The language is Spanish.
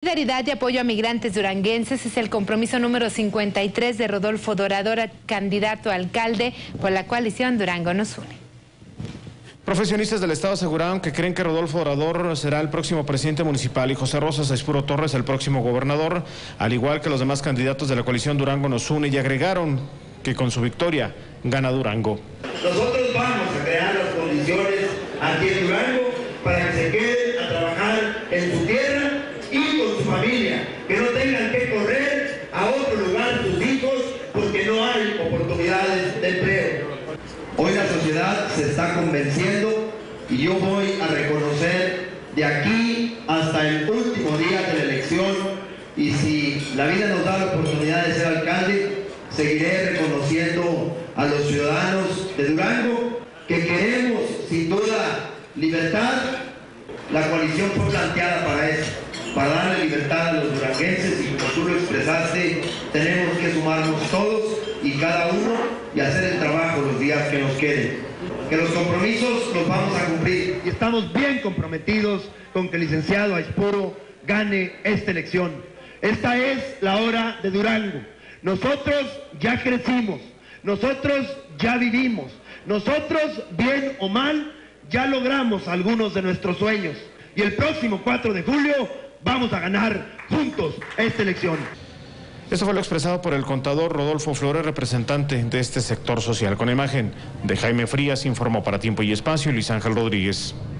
Solidaridad y apoyo a migrantes duranguenses es el compromiso número 53 de Rodolfo Doradora, candidato a alcalde por la coalición Durango Nos Une. Profesionistas del Estado aseguraron que creen que Rodolfo Dorador será el próximo presidente municipal y José Rosas Aispuro Torres el próximo gobernador, al igual que los demás candidatos de la coalición Durango Nos Une, y agregaron que con su victoria gana Durango. Nosotros vamos a crear las condiciones aquí en Durango para que se queden a trabajar en su tierra y con su familia, que no tengan que correr a otro lugar sus hijos porque no hay oportunidades de empleo. Hoy la sociedad se está convenciendo y yo voy a reconocer de aquí hasta el último día de la elección, y si la vida nos da la oportunidad de ser alcalde, seguiré reconociendo a los ciudadanos de Durango que queremos sin duda libertad. La coalición fue planteada para eso, para darle libertad a los duranguenses, y como tú lo expresaste, tenemos que sumarnos todos y cada uno y hacer el trabajo los días que nos queden. Que los compromisos los vamos a cumplir. Y estamos bien comprometidos con que el licenciado Aispuro gane esta elección. Esta es la hora de Durango. Nosotros ya crecimos, nosotros ya vivimos, nosotros, bien o mal, ya logramos algunos de nuestros sueños. Y el próximo 4 de julio vamos a ganar juntos esta elección. Esto fue lo expresado por el contador Rodolfo Flores, representante de este sector social. Con imagen de Jaime Frías, informó para Tiempo y Espacio Luis Ángel Rodríguez.